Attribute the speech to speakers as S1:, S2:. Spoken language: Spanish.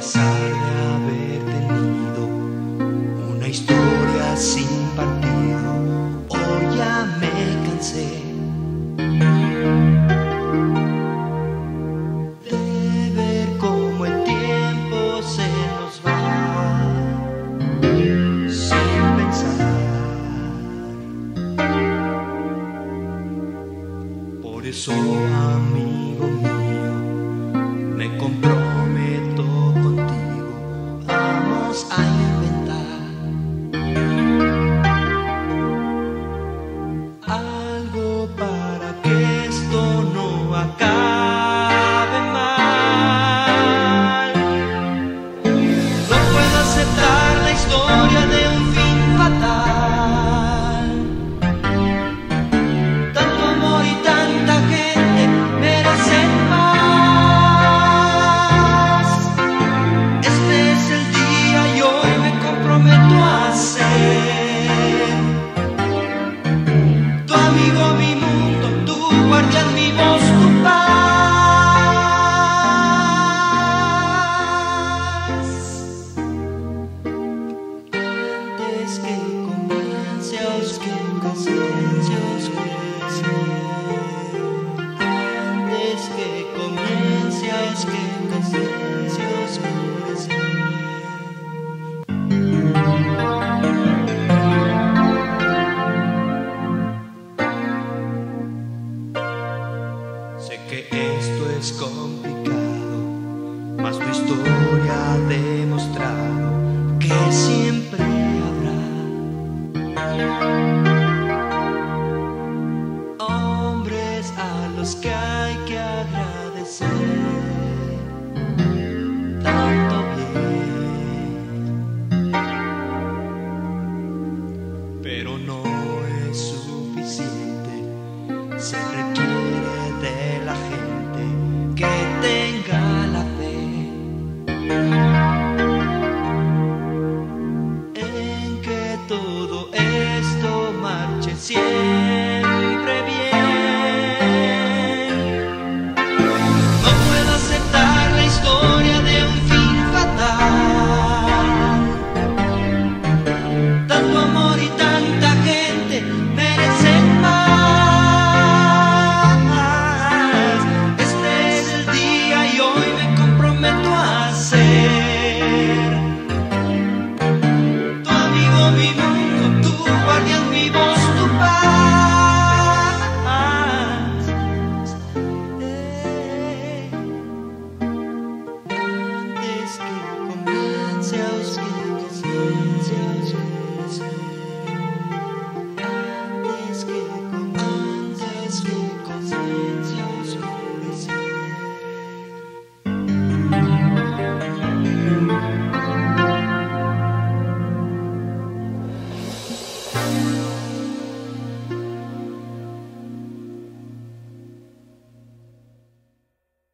S1: pesar de haber tenido una historia sin partido, hoy ya me cansé de ver cómo el tiempo se nos va sin pensar. Por eso, amigo mío, me comprometo contigo, vamos a inventar algo para que esto no acabe mal. No puedo aceptar la historia de un fin fatal. Tanto amor y tanta gente merecen más. Este es el día y hoy me comprometo a ser tu amigo, mi mundo, tu guardián, mi voz, tu paz. Antes que comience a oscurecer, antes que comience a oscurecer. Sé que esto es complicado, mas tu historia ha demostrado que siempre habrá hombres a los que hay que agradecer tanto bien, pero no es suficiente, se requiere de la gente que tenga la fe en que todo esto marche siempre bien. No puedo aceptar la historia de un fin fatal. Tanto amor y tanta gente merecen más. Este es el día y hoy me comprometo a ser tu amigo, mi mundo, tu guardián, mi voz, tu paz. Antes que comience a oscurecer, antes que comience a oscurecer.